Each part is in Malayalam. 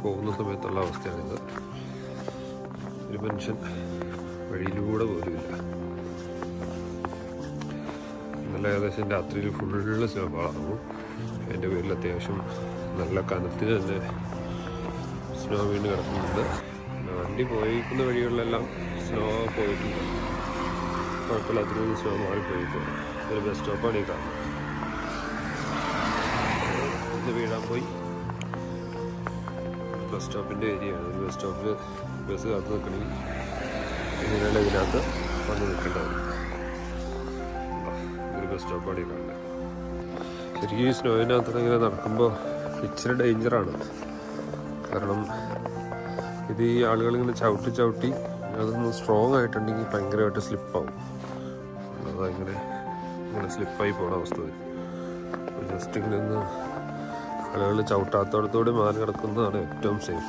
പോകുന്ന സമയത്തുള്ള അവസ്ഥയാണിത്. ഒരു മനുഷ്യൻ വഴിയിലൂടെ പോലുമില്ല. ഇന്നലെ ഏകദേശം രാത്രിയിൽ ഫുള്ള് സ്നോഫാളായിരുന്നു. അതിൻ്റെ പേരിൽ അത്യാവശ്യം നല്ല കനത്തിൽ തന്നെ സ്നോ വീണ് കിടക്കുന്നുണ്ട്. വണ്ടി പോയിരിക്കുന്ന വഴികളിലെല്ലാം സ്നോ പോയിട്ടുണ്ട്. കുഴപ്പമില്ലാത്തൊരു സ്നോ മാറിപ്പോയിട്ടുണ്ട്. ഒരു ബസ് സ്റ്റോപ്പാണ് ഈ കാണുന്നത്. ഇത് വീഴാൻ പോയി. ബസ് സ്റ്റോപ്പിൻ്റെ ഏരിയയാണ്. ഒരു ബസ് സ്റ്റോപ്പിൽ ബസ് കാത്തു നിൽക്കണമെങ്കിൽ ഇങ്ങനെയുള്ള ഇതിനകത്ത് വന്ന് നിൽക്കേണ്ടതാണ്. ഒരു ബസ് സ്റ്റോപ്പാണ് ഈ കാണുന്നത്. ശരിക്കും ഈ സ്നോയിനകത്ത് ഇങ്ങനെ നടക്കുമ്പോൾ ഇച്ചിരി ഡേഞ്ചറാണ്. കാരണം ഇത് ഈ ആളുകളിങ്ങനെ ചവിട്ടി അതൊന്ന് സ്ട്രോങ് ആയിട്ടുണ്ടെങ്കിൽ ഭയങ്കരമായിട്ട് സ്ലിപ്പാവും. അതങ്ങനെ ഇങ്ങനെ സ്ലിപ്പായി പോണ അവസ്ഥ വരും. ജസ്റ്റ് ഇങ്ങനെ ഒന്ന് ആളുകൾ ചവിട്ടാത്തോടത്തോടെ മാറി കിടക്കുന്നതാണ് ഏറ്റവും സേഫ്.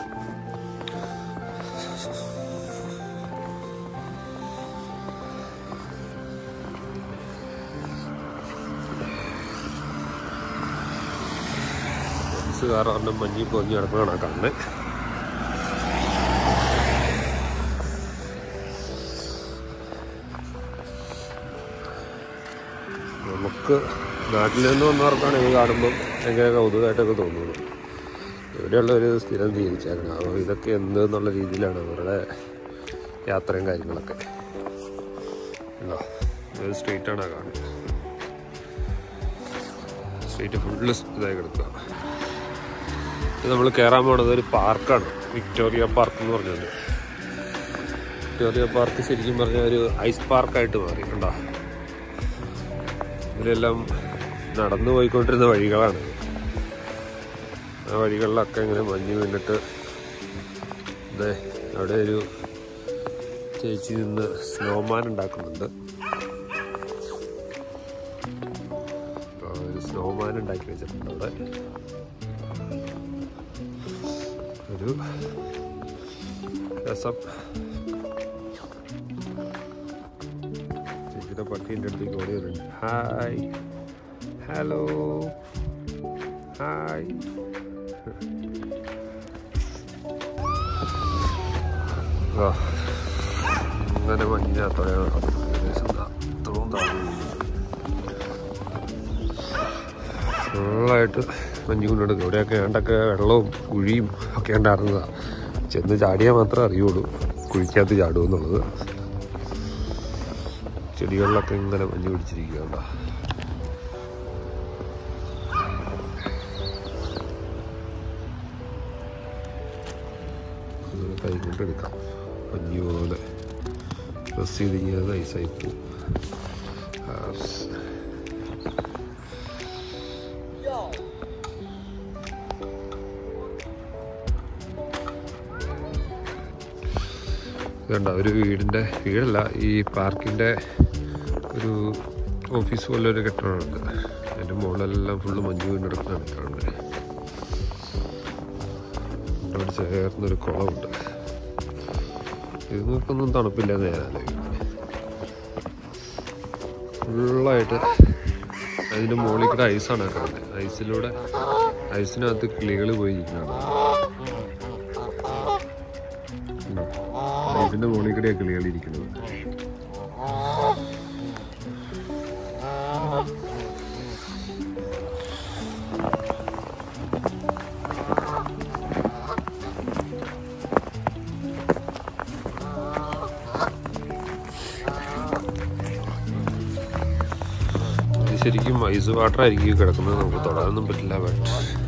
കാരണം മഞ്ഞി പൊഞ്ഞ് കിടക്കുന്നതാണ് കാണുന്നത്. നമുക്ക് നാട്ടിൽ നിന്ന് വന്നവർക്കാണ് ഇത് കാണുമ്പം ഭയങ്കര കൗതുകമായിട്ടൊക്കെ തോന്നുന്നു. ഇവിടെയുള്ളൊരു സ്ഥിരം ജീവിച്ചേക്കണം. അപ്പോൾ ഇതൊക്കെ എന്തെന്നുള്ള രീതിയിലാണ് അവരുടെ യാത്രയും കാര്യങ്ങളൊക്കെ. ഉണ്ടോ, ഒരു സ്ട്രീറ്റാണ് കാണുന്നത്. സ്ട്രീറ്റ് ഫുള്ള് ഇതായി കിടക്കുക. ഇത് നമ്മൾ കയറാൻ പോണത് ഒരു പാർക്കാണ്, വിക്ടോറിയ പാർക്ക് എന്ന് പറഞ്ഞത്. വിക്ടോറിയ പാർക്ക് ശരിക്കും പറഞ്ഞാൽ ഒരു ഐസ് പാർക്കായിട്ട് മാറി. കണ്ടോ, ഇതിലെല്ലാം നടന്നു പോയിക്കൊണ്ടിരുന്ന വഴികളാണ്. ആ വഴികളിലൊക്കെ ഇങ്ങനെ മഞ്ഞ് വീണിട്ട് അതെ അവിടെ ഒരു ചേച്ചി നിന്ന് സ്നോമാൻ ഉണ്ടാക്കുന്നുണ്ട്. ഒരു സ്നോമാൻ ഉണ്ടാക്കി വെച്ചിട്ടുണ്ട് അവിടെ. ഒരു രസം. ചേച്ചിയുടെ പട്ടീൻ്റെ അടുത്തേക്ക് ഓടി വരുന്നുണ്ട്. Hi, hello, hi. അങ്ങനെ മഞ്ഞാത്തോടെയാണ് ഏകദേശം അത്രയും താഴ്ന്നു. ഫുള്ളായിട്ട് മഞ്ഞ് കൊണ്ടെടുക്കും. ഇവിടെയൊക്കെ ഏണ്ടൊക്കെ വെള്ളവും കുഴിയും ഒക്കെ ഉണ്ടായിരുന്നതാണ്. ചെന്ന് ചാടിയാൽ മാത്രമേ അറിയുള്ളൂ കുഴിക്കകത്ത് ചാടുമെന്നുള്ളത്. ചെടികളിലൊക്കെ ഇങ്ങനെ മഞ്ഞ് പിടിച്ചിരിക്കുകയുണ്ടോ. കൈ കൊണ്ടെടുക്കാം. മഞ്ഞ് പോലെ പ്രസ് ചെയ്ത് കഴിഞ്ഞാൽ ഐസായി പോവും. ഇതുണ്ട ഒരു വീടല്ല, ഈ പാർക്കിൻ്റെ ഒരു ഓഫീസ് പോലെ ഒരു കെട്ടിടമുണ്ട്. അതിൻ്റെ മുകളിലെല്ലാം ഫുള്ള് മഞ്ഞ് വീണ്ടെടുക്കുന്നതാണ് കാണുന്നത്. ഇവിടെ ചേർന്നൊരു കുളമുണ്ട്. ഇത് നോക്കൊന്നും തണുപ്പില്ലെന്ന് ഞാൻ ആലോചിക്കുന്നത്. ഫുള്ളായിട്ട് അതിൻ്റെ മുകളിൽ കൂടെ ഐസാണ് കാണുന്നത്. ഐസിനകത്ത് കിളികൾ പോയിരിക്കുന്നതാണ്. ഐസിൻ്റെ മുകളിൽ കൂടെയാണ് കിളികളിരിക്കുന്നത്. ശരിക്കും ഐസ് വാട്ടർ ആയിരിക്കും കിടക്കുന്നത്. നമുക്ക് തൊടാനൊന്നും പറ്റില്ല. ബട്ട്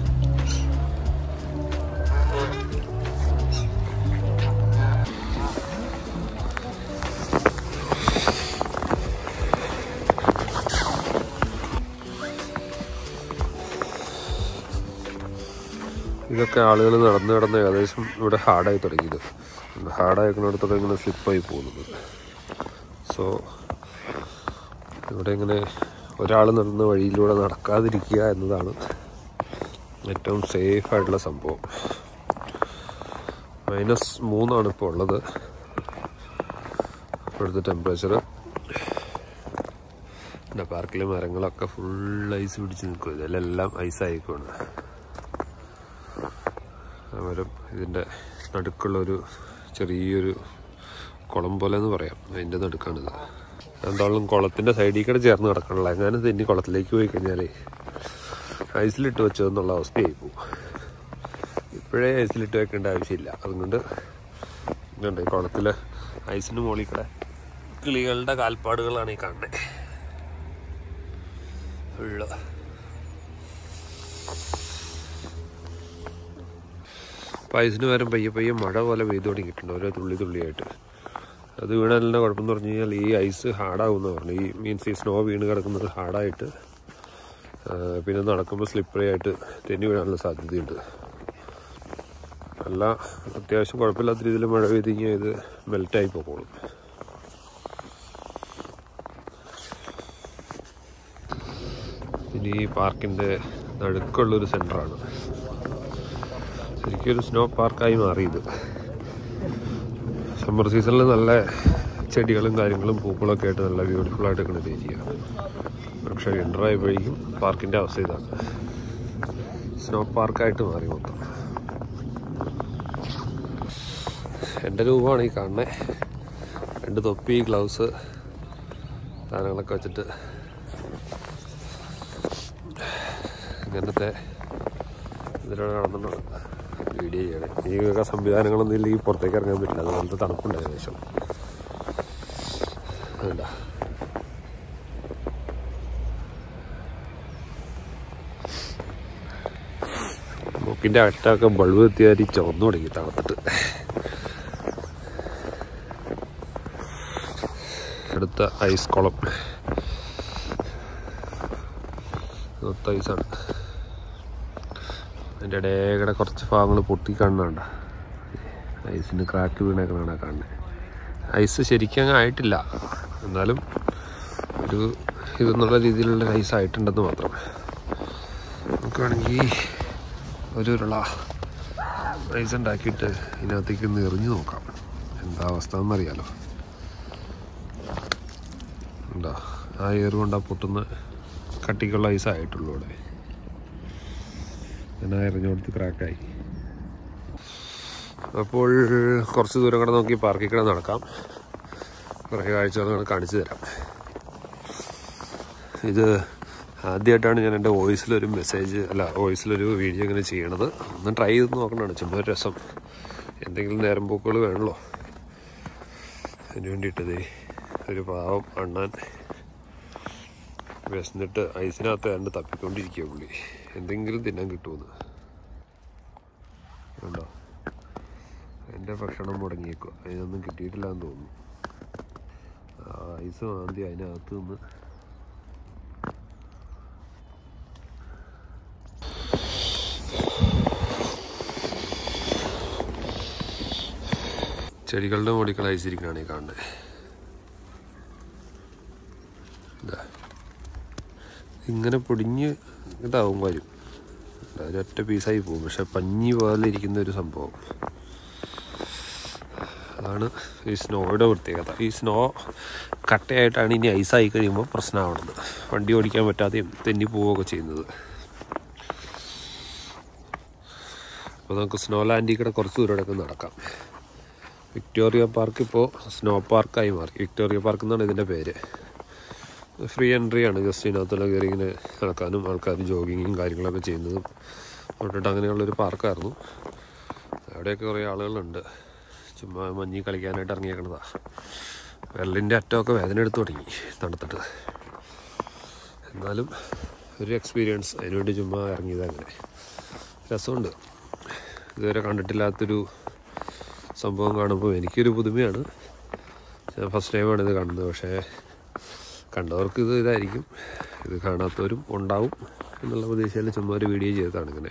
ഇതൊക്കെ ആളുകൾ നടന്ന് ഏകദേശം ഇവിടെ ഹാർഡായി തുടങ്ങിയത്. ഹാർഡായിക്കുന്നിടത്തൊക്കെ ഇങ്ങനെ സ്ലിപ്പായി പോകുന്നത്. സോ ഇവിടെ ഇങ്ങനെ ഒരാൾ നടന്ന വഴിയിലൂടെ നടക്കാതിരിക്കുക എന്നതാണ് ഏറ്റവും സേഫായിട്ടുള്ള സംഭവം. -3 ഇപ്പോൾ ഉള്ളത് ഇവിടുത്തെ ടെമ്പറേച്ചർ. പിന്നെ പാർക്കിലെ മരങ്ങളൊക്കെ ഫുൾ ഐസ് പിടിച്ച് നിൽക്കും. ഇതിലെല്ലാം ഐസായിക്കോണ്. മരം ഇതിൻ്റെ നടുക്കുള്ളൊരു ചെറിയൊരു കുളം പോലെ എന്ന് പറയാം, അതിൻ്റെ നടുക്കാണിത്. എന്തായാലും കുളത്തിൻ്റെ സൈഡിൽ കൂടെ ചേർന്ന് കിടക്കണല്ലോ. എങ്ങാനും തെന്നി കുളത്തിലേക്ക് പോയി കഴിഞ്ഞാലേ ഐസിലിട്ട് വെച്ചതെന്നുള്ള അവസ്ഥയായി പോകും. ഇപ്പോഴേ ഐസിലിട്ട് വെക്കേണ്ട ആവശ്യമില്ല. അതുകൊണ്ട് ഇതുണ്ട്, ഈ കുളത്തിൽ ഐസിന് മുകളിൽ കൂടെ കിളികളുടെ കാൽപ്പാടുകളാണ് ഈ കാണുന്നത്. ഉള്ള അപ്പോൾ ഐസിന് പകരം പയ്യെ പയ്യെ മഴ പോലെ പെയ്തു തുടങ്ങിയിട്ടുണ്ട്, ഓരോ തുള്ളി തുള്ളിയായിട്ട്. അത് വീണാലിൻ്റെ കുഴപ്പമെന്ന് പറഞ്ഞു കഴിഞ്ഞാൽ ഈ ഐസ് ഹാർഡാകുമെന്ന് പറഞ്ഞു. ഈ മീൻസ് ഈ സ്നോ വീണ് കിടക്കുന്നത് ഹാർഡായിട്ട് പിന്നെ നടക്കുമ്പോൾ സ്ലിപ്പറി ആയിട്ട് തെന്നി വീഴാനുള്ള സാധ്യതയുണ്ട്. അല്ല അത്യാവശ്യം കുഴപ്പമില്ലാത്ത രീതിയിൽ മഴ പെയ്ത് കഴിഞ്ഞാൽ ഇത് മെൽറ്റായി പോകോളും. ഇനി ഈ പാർക്കിൻ്റെ നടുക്കുള്ളൊരു സെൻറ്ററാണ്. ശരിക്കും ഒരു സ്നോ പാർക്കായി മാറിയത്. സമ്മർ സീസണിൽ നല്ല ചെടികളും കാര്യങ്ങളും പൂക്കളൊക്കെ ആയിട്ട് നല്ല ബ്യൂട്ടിഫുള്ളായിട്ട് നിൽക്കുന്ന ഏരിയയാണ്. പക്ഷേ വിൻ്ററായപ്പോഴേക്കും പാർക്കിൻ്റെ അവസ്ഥ ഇതാണ്, സ്നോ പാർക്കായിട്ട് മാറി മൊത്തം. എൻ്റെ രൂപമാണ് ഈ കാണുന്നത്. 2 തൊപ്പി, ഗ്ലൗസ്, സാധനങ്ങളൊക്കെ വെച്ചിട്ട് ഇങ്ങനത്തെ ഇതിലൂടെ നടന്നിട്ടുണ്ട് വീഡിയോ ചെയ്യണേ. ഈ സംവിധാനങ്ങളൊന്നും ഇല്ലെങ്കിൽ പുറത്തേക്ക് ഇറങ്ങാൻ പറ്റില്ല, അതുപോലത്തെ തണുപ്പുണ്ട് ഏകദേശം. വേണ്ട മൂക്കിൻ്റെ അറ്റമൊക്കെ ബൾബ് എത്തിയാൽ ചുവന്നു തുടങ്ങി തണുത്തിട്ട്. അടുത്ത ഐസ് കുളം മൊത്തം ഐസാണ്. അതിൻ്റെ ഇടയിൽ കുറച്ച് ഭാഗങ്ങൾ പൊട്ടി കാണുന്നുണ്ട്, ഐസിന് ക്രാക്ക് വീണേക്കണാണ് കാണുന്നത്. ഐസ് ശരിക്കും അങ്ങ് ആയിട്ടില്ല, എന്നാലും ഒരു ഇതെന്നുള്ള രീതിയിലുള്ള ഐസ് ആയിട്ടുണ്ടെന്ന് മാത്രം. നമുക്ക് വേണമെങ്കിൽ ഒരു ഉരുള ഐസ് ഉണ്ടാക്കിയിട്ട് ഇതിനകത്തേക്ക് ഒന്ന് എറിഞ്ഞു നോക്കാം, എന്താ അവസ്ഥ എന്നറിയാലോ. ഉണ്ടോ, ആ എറിവുണ്ടാ പൊട്ടുന്ന കട്ടിക്കുള്ള ഐസ് ആയിട്ടുള്ളൂ ഇവിടെ. ഞാൻ എറിഞ്ഞു കൊടുത്ത് ക്രാക്കായി. അപ്പോൾ കുറച്ച് ദൂരം കൂടെ നോക്കി പാർക്കിൽ കൂടെ നടക്കാം, കുറേ കാഴ്ചകൾ കാണിച്ചു തരാം. ഇത് ആദ്യമായിട്ടാണ് ഞാൻ എൻ്റെ വോയിസിലൊരു വോയിസിലൊരു വീഡിയോ ഇങ്ങനെ ചെയ്യണത്. ഒന്ന് ട്രൈ ചെയ്ത് നോക്കണതാണ്, ചുമ്മാ ഒരു രസം. എന്തെങ്കിലും നേരം പോക്കുകൾ വേണമല്ലോ, അതിന് വേണ്ടിയിട്ടത്. ഒരു പാവം അണ്ണാൻ വിശന്നിട്ട് ഐസിനകത്ത് കണ്ട് തപ്പിക്കൊണ്ടിരിക്കുക പുള്ളി, എന്തെങ്കിലും തിന്നാൻ കിട്ടുമെന്ന്. കണ്ടോ, എൻ്റെ ഭക്ഷണം മുടങ്ങിയേക്കുക, അതിനൊന്നും കിട്ടിയിട്ടില്ല എന്ന് തോന്നുന്നു. ഐസ് മാന്തി അതിനകത്ത് നിന്ന് ചെടികളുടെ മുകളിൽ ഐസിരിക്കുകയാണ് ഈ കാണുന്നത്. ഇങ്ങനെ പൊടിഞ്ഞ് ഇതാവും വരും, ഒരൊറ്റ പീസായി പോകും. പക്ഷെ പഞ്ഞി പോലെ ഇരിക്കുന്ന ഒരു സംഭവം അതാണ് ഈ സ്നോയുടെ പ്രത്യേകത. ഈ സ്നോ കട്ടയായിട്ടാണ് ഇനി ഐസായി കഴിയുമ്പോൾ പ്രശ്നമാവുന്നത്, വണ്ടി ഓടിക്കാൻ പറ്റാതെയും തെന്നി പോവുകയൊക്കെ ചെയ്യുന്നത്. അപ്പോൾ നമുക്ക് സ്നോ ലാൻഡിൽ കൂടെ കുറച്ച് ദൂരമൊക്കെ നടക്കാം. വിക്ടോറിയ പാർക്ക് ഇപ്പോൾ സ്നോ പാർക്കായി മാറി. വിക്ടോറിയ പാർക്ക് എന്നാണ് ഇതിൻ്റെ പേര്. ഫ്രീ എൻട്രി ആണ്, ജസ്റ്റ് ഇതിനകത്തുള്ള കയറി ഇങ്ങനെ നടക്കാനും ആൾക്കാർ ജോഗിങ്ങും കാര്യങ്ങളൊക്കെ ചെയ്യുന്നതും തൊട്ടിട്ട് അങ്ങനെയുള്ളൊരു പാർക്കായിരുന്നു. അവിടെയൊക്കെ കുറേ ആളുകളുണ്ട്, ചുമ്മാ മഞ്ഞി കളിക്കാനായിട്ട് ഇറങ്ങിയേക്കണതാണ്. വെള്ളിൻ്റെ അറ്റമൊക്കെ വേദന എടുത്ത് തുടങ്ങി തണുത്തിട്ട്. എന്നാലും ഒരു എക്സ്പീരിയൻസ്, അതിനുവേണ്ടി ചുമ്മാ ഇറങ്ങിയത്. അങ്ങനെ രസമുണ്ട്. ഇതുവരെ കണ്ടിട്ടില്ലാത്തൊരു സംഭവം കാണുമ്പോൾ എനിക്കൊരു പുതുമയാണ്. ഞാൻ ഫസ്റ്റ് ടൈമാണ് ഇത് കാണുന്നത്. പക്ഷേ കണ്ടവർക്ക് ഇതായിരിക്കും, ഇത് കാണാത്തവരും ഉണ്ടാവും എന്നുള്ള പ്രതീക്ഷയിൽ ചുമ്മാ ഒരു വീഡിയോ ചെയ്തതാണ് ഇങ്ങനെ.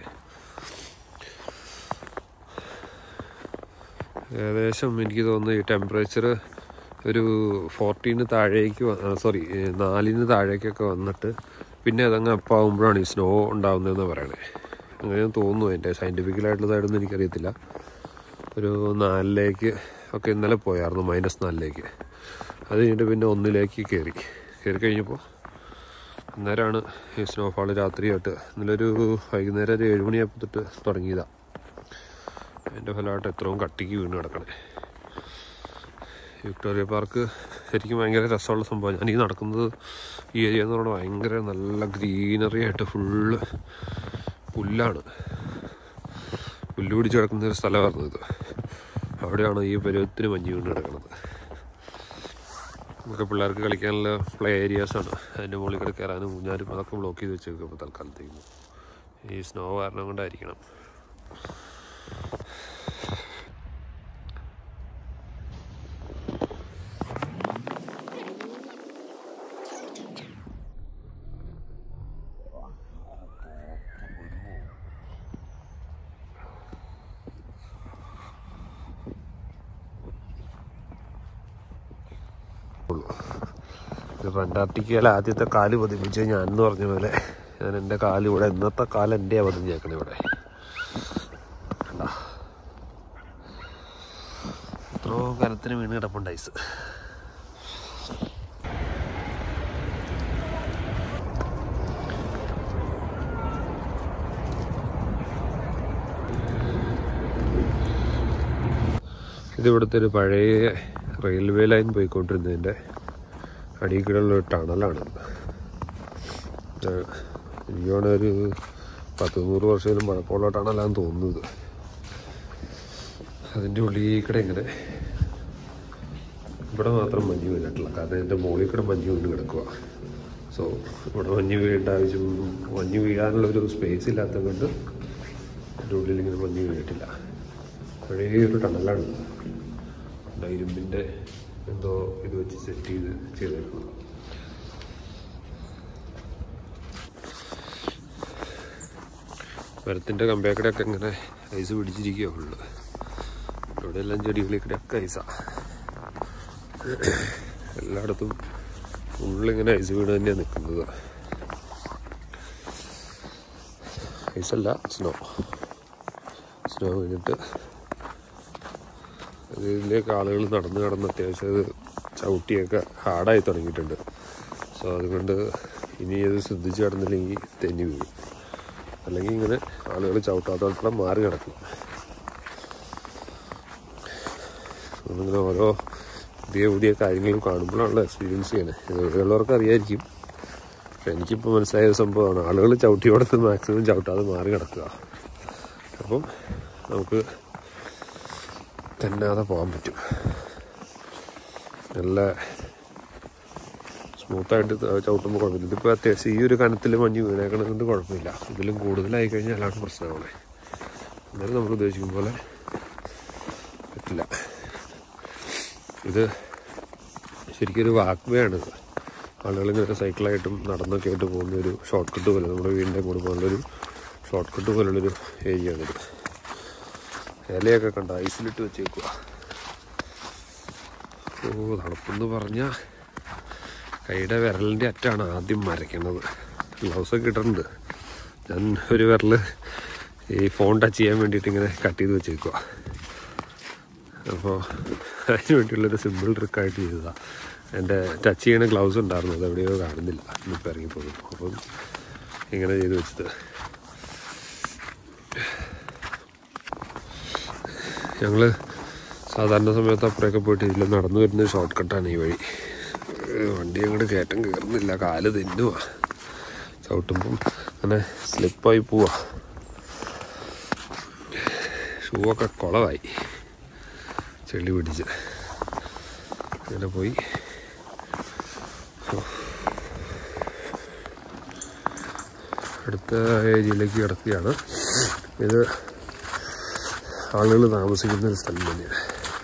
ഏകദേശം എനിക്ക് തോന്നുന്നു ഈ ടെമ്പറേച്ചർ ഒരു 14 താഴേക്ക് 4 താഴേക്കൊക്കെ വന്നിട്ട് പിന്നെ അതങ്ങ് അപ്പാവുമ്പോഴാണ് ഈ സ്നോ ഉണ്ടാകുന്നതെന്ന് പറയണേ. അങ്ങനെ തോന്നുന്നു. എൻ്റെ സയൻറ്റിഫിക്കലായിട്ടുള്ള സൈഡൊന്നും എനിക്കറിയത്തില്ല. ഒരു 4 ഒക്കെ ഇന്നലെ പോയായിരുന്നു, -4. അത് കഴിഞ്ഞിട്ട് പിന്നെ 1 കയറി കഴിഞ്ഞപ്പോൾ അന്നേരമാണ് ഈ സ്നോഫാൾ രാത്രിയായിട്ട്. ഇന്നലെ ഒരു വൈകുന്നേരം ഒരു 7 മണിയായപ്പോൾ തൊട്ട് തുടങ്ങിയതാണ്. അതിൻ്റെ ഫലമായിട്ട് എത്രയും കട്ടിക്ക് വീണ് കിടക്കണേ. വിക്ടോറിയ പാർക്ക് ശരിക്കും ഭയങ്കര രസമുള്ള സംഭവം. ഞാനീ നടക്കുന്നത് ഈ ഏരിയ എന്ന് പറഞ്ഞാൽ ഭയങ്കര നല്ല ഗ്രീനറി ആയിട്ട് ഫുള്ള് പുല്ലാണ്, പുല്ല് പിടിച്ച് കിടക്കുന്ന ഒരു സ്ഥലമായിരുന്നു ഇത്. അവിടെയാണ് ഈ പരുവത്തിന് മഞ്ഞ് വീണ് കിടക്കുന്നത്. നമുക്ക് പിള്ളേർക്ക് കളിക്കാനുള്ള പ്ലേ ഏരിയാസാണ്. അതിൻ്റെ മുകളിൽ കൂടെ കയറാനും ഊഞ്ഞാലും അതൊക്കെ ബ്ലോക്ക് ചെയ്ത് വെച്ചേക്കും ഇപ്പോൾ തൽക്കാലത്തേക്ക്. ഈ സ്നോ കാരണം കൊണ്ടായിരിക്കണം. ഇതിപ്പോൾ അന്റാർട്ടിക്കയിൽ ആദ്യത്തെ കാല് പതിപ്പിച്ച് ഞാനെന്ന് പറഞ്ഞ പോലെ ഞാൻ എൻ്റെ കാല് ഇവിടെ, ഇന്നത്തെ കാലം എൻ്റെ പതിഞ്ഞേക്കണം ഇവിടെ. എത്രയോ കാലത്തിന് വീണ് കിടപ്പുണ്ട് ഐസ്. ഇതിവിടുത്തെ ഒരു പഴയ റെയിൽവേ ലൈൻ പോയിക്കൊണ്ടിരുന്നതിൻ്റെ അടിയിലുള്ള ഒരു ടണലാണ്. എനിക്കാണ് ഒരു 100 വർഷത്തിലും പഴക്കമുള്ള ടണലാന്ന് തോന്നുന്നത്. അതിൻ്റെ ഉള്ളിൽ കൂടെ ഇങ്ങനെ ഇവിടെ മാത്രം മഞ്ഞ് വീണിട്ടില്ല, കാരണം എൻ്റെ മുകളിൽ കൂടെ മഞ്ഞ് വീണ് കിടക്കുക. സോ ഇവിടെ മഞ്ഞ് വീഴേണ്ട ആവശ്യം, മഞ്ഞ് വീഴാനുള്ളൊരു സ്പേസ് ഇല്ലാത്തത് കൊണ്ട് എൻ്റെ ഉള്ളിൽ ഇങ്ങനെ മഞ്ഞ് വീണിട്ടില്ല. പഴയൊരു ടണലാണ്, ഇരുമ്പിൻ്റെ എന്തോ ഇത് വെച്ച് സെറ്റ് ചെയ്തേക്കുന്നത്. മരത്തിൻ്റെ കമ്പേക്കടെയൊക്കെ ഇങ്ങനെ ഐസ് പിടിച്ചിരിക്കുക ഫുള്ള്. ഇവിടെ എല്ലാം ചെടികളിൽ കൂടെയൊക്കെ ഐസാണ്. എല്ലായിടത്തും ഫുള്ളിങ്ങനെ ഐസ് വീണ് തന്നെയാണ് നിൽക്കുന്നത്. ഐസല്ല, സ്നോ വീണിട്ട് ഇതിലേക്ക് ആളുകൾ നടന്ന് അത്യാവശ്യം അത് ചവിട്ടിയൊക്കെ ഹാർഡായി തുടങ്ങിയിട്ടുണ്ട്. സോ അതുകൊണ്ട് ഇനി അത് ശ്രദ്ധിച്ച് കിടന്നില്ലെങ്കിൽ തെന്നി വീഴും. അല്ലെങ്കിൽ ഇങ്ങനെ ആളുകൾ ചവിട്ടാത്തോളം മാറി കിടക്കും. അതിങ്ങനെ ഓരോ പുതിയ കാര്യങ്ങളും കാണുമ്പോഴാണല്ലോ എക്സ്പീരിയൻസ് ചെയ്യണേ. ഇവിടെയുള്ളവർക്ക് അറിയായിരിക്കും. പക്ഷെ എനിക്കിപ്പോൾ മനസ്സിലായ സംഭവമാണ്, ആളുകൾ ചവിട്ടിയോടത്ത് മാക്സിമം ചവിട്ടാതെ മാറി കിടക്കുക. അപ്പം നമുക്ക് തെന്നാതെ പോകാൻ പറ്റും. നല്ല സ്മൂത്തായിട്ട് ചവിട്ടുമ്പോൾ കുഴപ്പമില്ല. ഇതിപ്പോൾ അത്യാവശ്യം ഈ ഒരു കനത്തിൽ മഞ്ഞ് വീണേക്കണത് കൊണ്ട് കുഴപ്പമില്ല. ഇതിലും കൂടുതലായി കഴിഞ്ഞാലാണ് പ്രശ്നമാണ്. എന്നാലും നമ്മൾ ഉദ്ദേശിക്കും പോലെ പറ്റില്ല. ഇത് ശരിക്കൊരു വാക്ക് വേ ആണ്. ആളുകളിങ്ങനെ സൈക്കിളായിട്ടും നടന്നൊക്കെ ആയിട്ട് പോകുന്നൊരു ഷോർട്ട് കട്ട് പോലെ, നമ്മുടെ വീടിൻ്റെ കൂടെ പോകുന്നൊരു ഷോർട്ട് കട്ട് പോലുള്ളൊരു ഏരിയ ആണിത്. ഇലയൊക്കെ കണ്ട ഐസിലിട്ട് വെച്ചേക്കുക. തണുപ്പെന്ന് പറഞ്ഞാൽ കൈയുടെ വിരലിൻ്റെ അറ്റാണ് ആദ്യം മരയ്ക്കണത്. ഗ്ലൗസൊക്കെ ഇട്ടിട്ടുണ്ട്. ഞാൻ ഒരു വിരൽ ഈ ഫോൺ ടച്ച് ചെയ്യാൻ വേണ്ടിയിട്ട് ഇങ്ങനെ കട്ട് ചെയ്ത് വെച്ചേക്കുക. അപ്പോൾ അതിന് വേണ്ടിയുള്ളൊരു സിമ്പിൾ ട്രിക്കായിട്ട് ചെയ്തതാണ്. എൻ്റെ ടച്ച് ചെയ്യണ ഗ്ലൗസ് ഉണ്ടായിരുന്നു, അത് എവിടെയോ കാണുന്നില്ല, ഇന്നിപ്പോൾ ഇറങ്ങിപ്പോകും. അപ്പം ഇങ്ങനെ ചെയ്ത് വെച്ചത്. ഞങ്ങൾ സാധാരണ സമയത്ത് അപ്പുറമൊക്കെ പോയിട്ട് ഇതിൽ നടന്നു വരുന്ന ഷോർട്ട് കട്ടാണ് ഈ വഴി. വണ്ടി അങ്ങോട്ട് കയറ്റം കയറുന്നില്ല, കാല് തെന്നുക. ചവിട്ടുമ്പം അങ്ങനെ സ്ലിപ്പായി പോവാ. ഷൂവൊക്കെ കുളമായി, ചെളി പിടിച്ച് അങ്ങനെ പോയി. അടുത്ത ഏരിയയിലേക്ക് കിടക്കുകയാണ്. ഇത് ആളുകൾ താമസിക്കുന്നൊരു സ്ഥലം തന്നെയാണ്.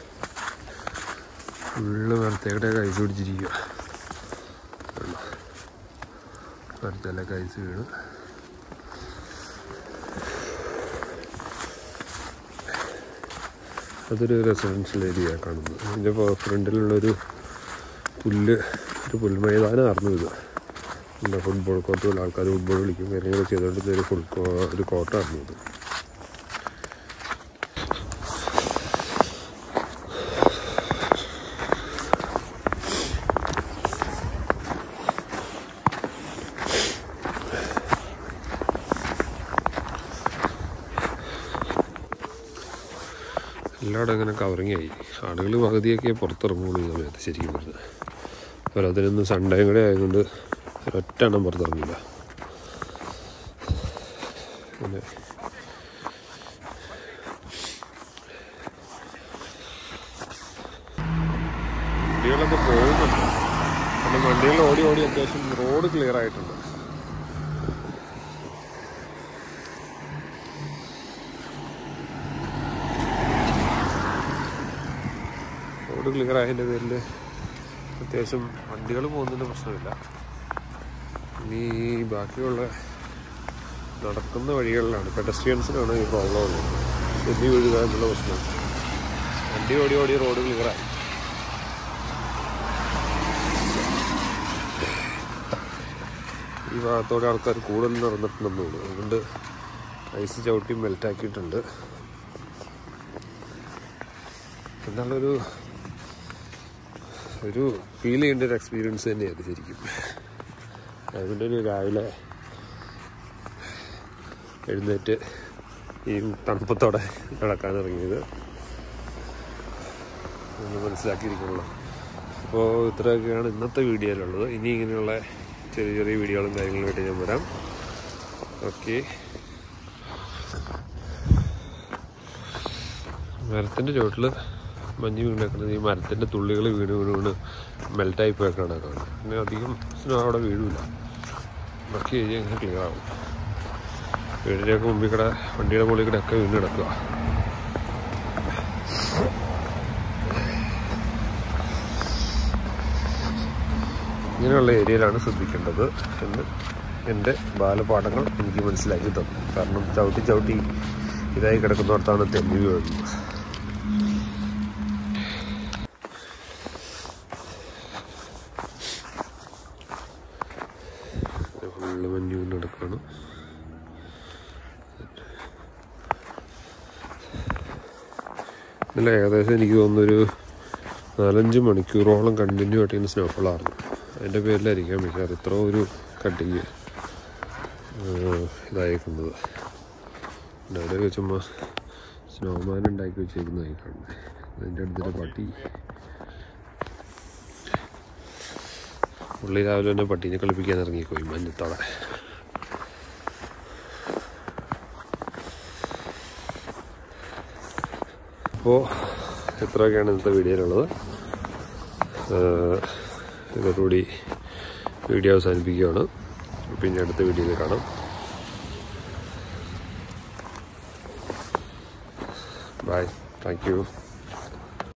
ഫുള്ള് മരത്തേക്കടെയൊക്കെ ഐസ് പിടിച്ചിരിക്കുക. മരത്തേലൊക്കെ ഐസ് വീണ്. അതൊരു റെസിഡൻഷ്യൽ ഏരിയ കാണുന്നത്. അതിൻ്റെ ഫ്രണ്ടിലുള്ളൊരു പുൽമൈതാനമായിരുന്നു ഇത്. പിന്നെ ഫുട്ബോൾ കോർട്ട് പോലെ ആൾക്കാർ ഫുട്ബോൾ കളിക്കും കാര്യങ്ങൾ ചെയ്തുകൊണ്ട് ഒരു കോർട്ടായിരുന്നു ഇത്. എല്ലായിടും ഇങ്ങനെ കവറിങ് ആയി. ആളുകൾ പകുതിയൊക്കെ പുറത്തിറങ്ങുള്ളൂ ഈ സമയത്ത് ശരിക്കും പറഞ്ഞത്. അപ്പോൾ അതിനൊന്ന് സൺഡേയും കൂടെ ആയതുകൊണ്ട് ഒരൊറ്റ എണ്ണം പുറത്തിറങ്ങില്ല. പിന്നെ വണ്ടികളൊക്കെ പോകുന്നുണ്ട്. കാരണം വണ്ടികൾ ഓടി അത്യാവശ്യം റോഡ് ക്ലിയർ ആയിട്ടുണ്ട്. റോഡ് ക്ലിയർ ആയതിൻ്റെ പേരിൽ അത്യാവശ്യം വണ്ടികൾ പോകുന്നതിൻ്റെ പ്രശ്നമില്ല. ഇനി ബാക്കിയുള്ള നടക്കുന്ന വഴികളിലാണ് പെഡസ്ട്രിയൻസിനാണ് ഈ പ്രോബ്ലം ഉള്ളത്. തെന്നി വീഴുക എന്നുള്ള പ്രശ്നം. വണ്ടി ഓടി റോഡ് ക്ലിയറായി. ഈ ഭാഗത്തോടെ ആൾക്കാർ കൂടുതൽ നടന്നിട്ടുണ്ടെന്ന് തോന്നുന്നു. അതുകൊണ്ട് ഐസ് ചവിട്ടി മെൽറ്റാക്കിയിട്ടുണ്ട്. എന്നാലൊരു ഫീൽ ചെയ്യേണ്ട ഒരു എക്സ്പീരിയൻസ് തന്നെയാണ് ശരിക്കും. അതുകൊണ്ട് ഒരു രാവിലെ എഴുന്നേറ്റ് ഈ തണുപ്പത്തോടെ നടക്കാനിറങ്ങിയത് ഒന്ന് മനസ്സിലാക്കിയിരിക്കണല്ലോ. അപ്പോൾ ഇത്രയൊക്കെയാണ് ഇന്നത്തെ വീഡിയോയിലുള്ളത്. ഇനി ഇങ്ങനെയുള്ള ചെറിയ വീഡിയോകളും കാര്യങ്ങളുമായിട്ട് ഞാൻ വരാം. ഓക്കെ. മരത്തിൻ്റെ ചുവട്ടിൽ മഞ്ഞ് വീണേക്കുന്നത് ഈ മരത്തിൻ്റെ തുള്ളികൾ വീണ് മെൽറ്റായി പോയേക്കാണ് കാണുന്നത്. പിന്നെ അധികം സ്നോ അവിടെ വീഴില്ല. ബാക്കി ഏരിയ ഇങ്ങനെ ക്ലിയർ ആവും. വീടിൻ്റെയൊക്കെ മുമ്പിൽ കൂടെ വണ്ടിയുടെ മുകളിൽ കൂടെ ഒക്കെ വീണ് കിടക്കുക. ഇങ്ങനെയുള്ള ഏരിയയിലാണ് ശ്രദ്ധിക്കേണ്ടത് എന്ന് എൻ്റെ ബാലപാഠങ്ങൾ എനിക്ക് മനസ്സിലാക്കി തന്നു. കാരണം ചവിട്ടി ഇതായി കിടക്കുന്നിടത്താണ് തെന്നി വീഴുന്നത്. ഫുള്ള് മഞ്ഞ് വീണ് കിടക്കുകയാണ്. ഇന്നലെ ഏകദേശം എനിക്ക് തോന്നുന്നൊരു 4-5 മണിക്കൂറോളം കണ്ടിന്യൂ ആയിട്ട് ഇങ്ങനെ സ്നോഫോൾ ആയിരുന്നു. അതിൻ്റെ പേരിലായിരിക്കാം മിക്കവാറും ഇത്ര ഒരു കട്ടിങ് ഇതായിരിക്കുന്നത്. പിന്നെ അവിടെ ചുമ്മാ സ്നോമാൻ ഉണ്ടാക്കി വെച്ചേക്കുന്നതായി കാണുന്നത്. അതിൻ്റെ അടുത്തൊരു പട്ടി. പുള്ളി രാവിലെ തന്നെ പട്ടീനെ കളിപ്പിക്കാൻ ഇറങ്ങിപ്പോയി മഞ്ഞത്തോടെ. അപ്പോൾ ഇത്രയൊക്കെയാണ് ഇന്നത്തെ വീഡിയോയിലുള്ളത്. ഇതോടുകൂടി വീഡിയോ അവസാനിപ്പിക്കുകയാണ്. പിന്നെ അടുത്ത വീഡിയോയിൽ കാണാം. ബൈ. Thank U.